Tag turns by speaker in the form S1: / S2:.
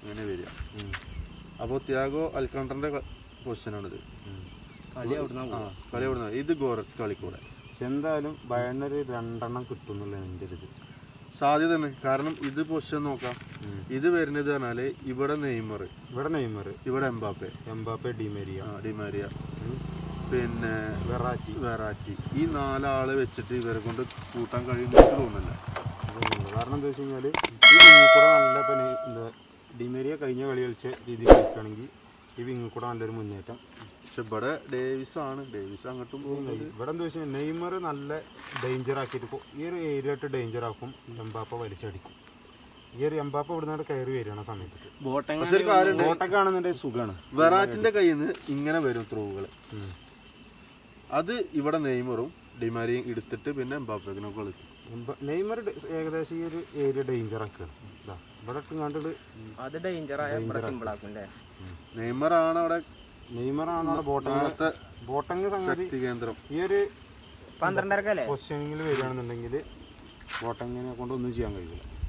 S1: ഇങ്ങനെ വരിക. അപ്പോൾ തിയാഗോ അൽക്കാണ്ടറിന്റെ പൊസിഷനാണിത്. കളി അവിടുന്ന് ഇത് ഗോററ്റ്സ് കളിക്കൂടെ.
S2: പക്ഷെ എന്തായാലും ബയണിനൊരു 2 എണ്ണം കിട്ടുന്നുള്ള എൻ്റെ ഒരു ഇത്
S1: സാധ്യത തന്നെ. കാരണം ഇത് പൊസിഷൻ നോക്കാം. ഇത് വരുന്നത് പറഞ്ഞാല് ഇവിടെ നെയ്മർ, ഇവിടെ എംബാപ്പെ, ഡിമാരിയ, പിന്നെ വെറാറ്റി. ഈ 4 ആളെ വെച്ചിട്ട് ഇവരെ കൊണ്ട് കൂട്ടാൻ കഴിയുമെന്ന് തോന്നുന്നില്ല.
S2: കാരണം എന്താ വെച്ച് കഴിഞ്ഞാൽ ഈ വിങ്ങിൽ കൂടെ നല്ല പിന്നെ എന്താ ഡിമേരിയ കഴിഞ്ഞ കളി കളിച്ച രീതിയിൽ കളിക്കുകയാണെങ്കിൽ ഈ വിങ്ങിൽ കൂടെ നല്ലൊരു മുന്നേറ്റം.
S1: പക്ഷെ ഇവിടെ ഡേവിസ് അങ്ങോട്ടും പോകുന്നത്.
S2: ഇവിടെ എന്താ വെച്ചാൽ നെയ്മർ നല്ല ഡേഞ്ചർ ആക്കിയിട്ട് ഈ ഒരു ഏരിയയായിട്ട് ഡേഞ്ചർ ആക്കും. എംബാപ്പ വലിച്ചടിക്കും. ഈ ഒരു എംബാപ്പ ഇവിടുന്ന് കയറി വരികയാണ് സമയത്ത് ബോട്ടൊക്കെ സുഖമാണ്.
S1: വെറാറ്റിന്റെ കയ്യിൽ നിന്ന് ഇങ്ങനെ വരും ത്രൂകൾ. അത് ഇവിടെ നെയ്മറും ഡിമാരിയും എടുത്തിട്ട് പിന്നെ എംബാപ്പേക്കിനെ കളിക്കും.
S2: നെയ്മർ ഏകദേശം ഈ ഒരു ഏരിയ ഡേഞ്ചർ ആക്കുകയാണ്. ഇവിടെ
S1: നെയ്മറാണ് അവിടെ
S2: ബോട്ടങ് സംഗതി
S1: കേന്ദ്രം.
S2: ഈ ഒരു 12:30 പൊസിഷനിങ്ങിൽ വരികയാണെന്നുണ്ടെങ്കിൽ ബോട്ടങ്ങിനെ കൊണ്ട് ഒന്നും ചെയ്യാൻ കഴിയില്ല.